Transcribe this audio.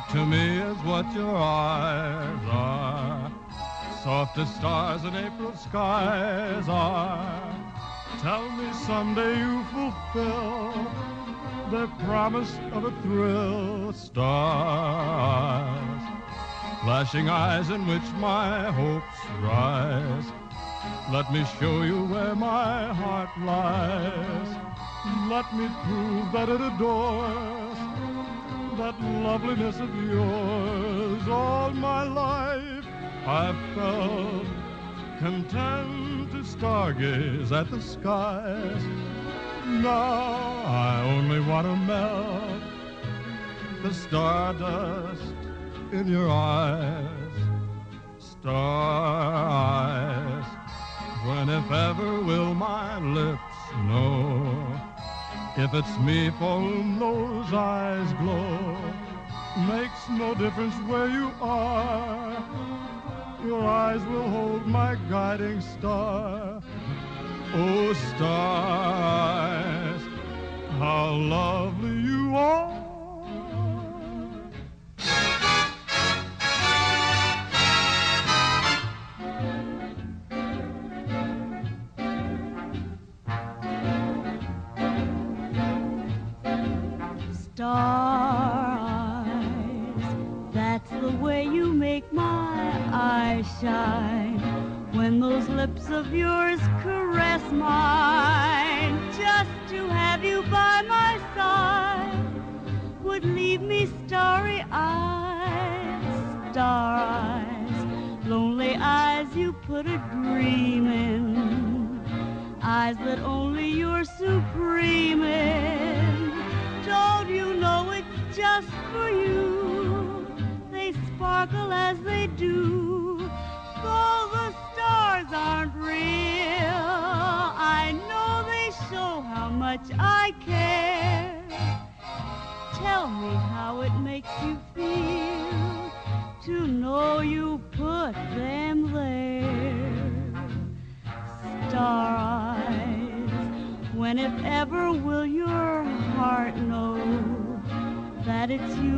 to me is what your eyes are. Soft as stars in April skies are. Tell me someday you fulfill the promise of a thrill. Stars, flashing eyes in which my hopes rise. Let me show you where my heart lies. Let me prove that it adores that loveliness of yours. All my life I've felt content to stargaze at the skies. Now I only want to melt the stardust in your eyes. Star eyes, when if ever will my lips know if it's me for whom those eyes glow. Makes no difference where you are, your eyes will hold my guiding star. Oh, stars, how lovely you are. Star eyes, that's the way you make my eyes shine. When those lips of yours caress mine, just to have you by my side would leave me starry-eyed. Star eyes, lonely eyes you put a dream in, eyes that only you're supreme in. Don't you know it's just for you? They sparkle as they do, though the stars aren't real. I know they show how much I care. Tell me how it makes you feel to know you put them there. Star eyes, when if ever will your heart know that it's you